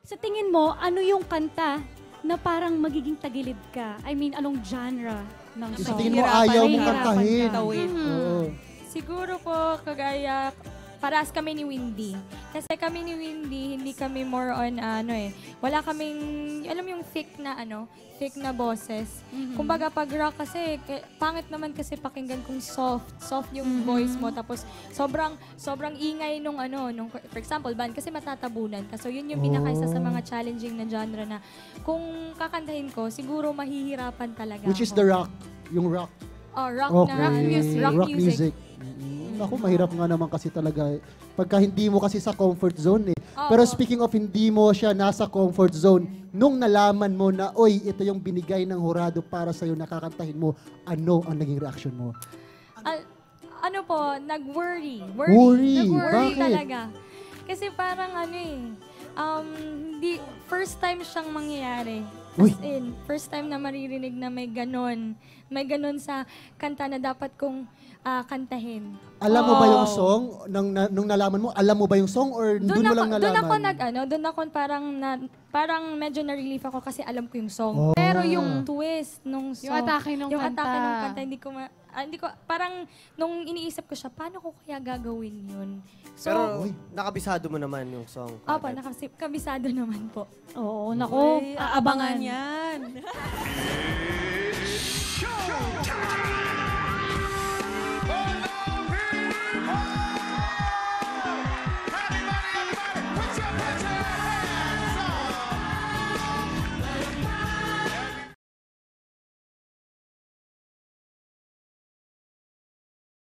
Sa tingin mo, ano yung kanta na parang magiging tagilid ka? I mean, anong genre ng Sa song? tingin mo ayaw mong Mahihirapan kantahin. ka. Oo. Siguro po, kagaya, parehas kami ni Windy. Kasi kami ni Windy, hindi kami more on, wala kaming, alam mo yung thick na boses. Kumbaga, pag rock kasi, pangit naman kasi pakinggan kung soft yung voice mo. Tapos, sobrang ingay nung for example, band, kasi matatabunan ka. So, yun yung pinakaisa sa mga challenging na genre na, kung kakantahin ko, siguro mahihirapan talaga Which is ako. the rock. Yung rock. Oh, rock Okay. na, rock music. Ako, mahirap nga naman kasi talaga. Pagka hindi mo kasi sa comfort zone eh. Oo. Pero speaking of hindi mo siya nasa comfort zone, nung nalaman mo na, oy, ito yung binigay ng hurado para sa'yo, nakakantahin mo, ano ang naging reaction mo? Ano po, nag-worry. Worry? Nag-worry Bakit? talaga. Kasi parang hindi, first time siyang mangyayari. Uy. As in, first time na maririnig na may ganon. May ganon sa kanta na dapat kong kantahin. Alam mo ba yung song? Nung nalaman mo, alam mo ba yung song or doon mo lang nalaman? Doon ako parang medyo na-relief ako kasi alam ko yung song. Pero yung twist nung song, Yung atake nung kanta. hindi ko, parang nung iniisip ko siya, paano ko kaya gagawin yun? So, Pero nakabisado mo naman yung song. opo, kabisado naman po. Oo, nako, Ay, aabangan yan.